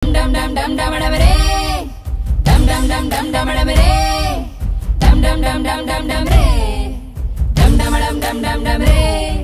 dum dum dum dum dum re, dum dum dum dum dum re, dum dum dum dum dum dum re, dum dum dum dum dum re.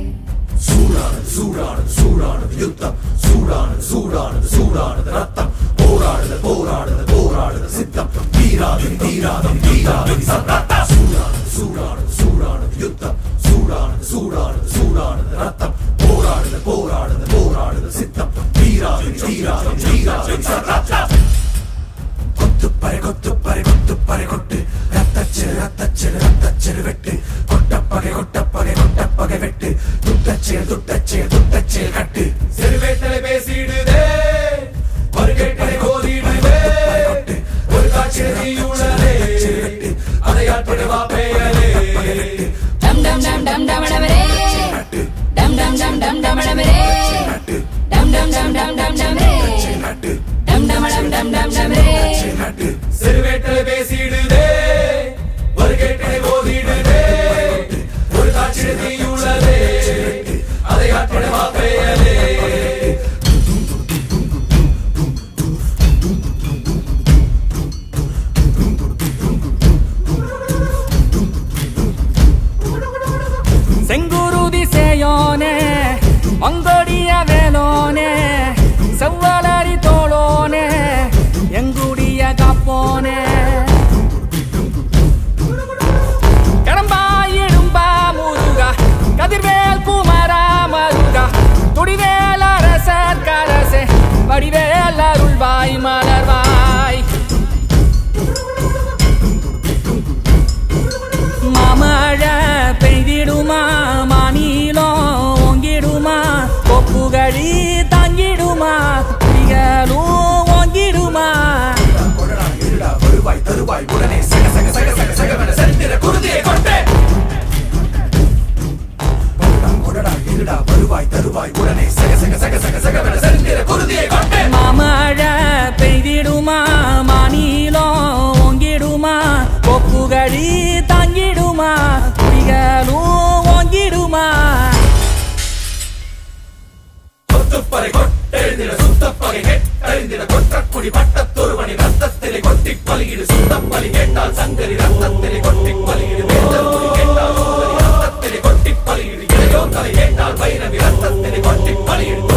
சூடானது யுத்தம் சூடானது ரத்தம் போராடுது சித்தம் தீராது சத்தம் சூடானது யுத்தம் சூடானது ரத்தம் போராடுது சித்தம் தீராது சத்தம் கொத்துப்பறை கொட்டு ரத்தச்செரு வெட்டு கொட்டப்பகை வெட்டு துட்டச்செயல் கட்டு செருவேட்டலை பேசிடுதே ஒரு கேட்டலை கோதிடுதே ஒரு காட்சியுள்ளதே அதை ஆட்படுவா பெயரே டம் டம் டம் டம் டமடமரே டம் டம் டம் டம் டமடமரே டம் டம் டம் டம் டம் டமரே டம் டம் டம் டம் டமரே செருவேட்டலை பேசிடுதே ஒரு கேட்டலை கோதிடுதே ஒரு காட்சியுள்ளதே அதை ஆட்படுவா பெயரே செங்குருதி சேயோனே அங்கொடிய வேலோனே செவ்வளரி தோளோனே எங்குடிய காப்போனே கடம்பாயிடும்பா முருகா கதிர்வேல் குமரா மருகா துடிவேல் அரசர் கரசே வடிவேல் அருள்வாய் மலர்வாய் மாமழை பெய்திடுமா மாநிலம் ஓங்கிடுமா கொப்புகழி தாங்கிடுமா புலிகளும் ஓங்கிடுமா வருவாய் தருவாய் உடனே சக செந்திர குருதியை கொண்டே வருவாய் தருவாய் உடனே சக செந்திர குருதியை கொண்டே மாமழை பெய்திடுமா மாநிலம் ஓங்கிடுமா கொப்புகழி தாங்கிடுமா புலிகளும் ஓங்கிடுமா கொத்துப்பறை கொட்டெழுந்திட சுத்தப்பகை கெட்டெழுந்திட கொற்றக்குடி பட்டத்தொருவனி ரத்தத்திலே கொட்டி பலியிடு சுத்தப்பலி கேட்டால் சங்கரி ரத்தத்திலே கொட்டி பலியிடு வேந்தற்குடி கேட்டால் சுந்தரி ரத்தத்திலே கொட்டி பலியிடு இளையோர் தலை கேட்டால் வைரவி ரத்தத்திலே கொட்டி பலியிடு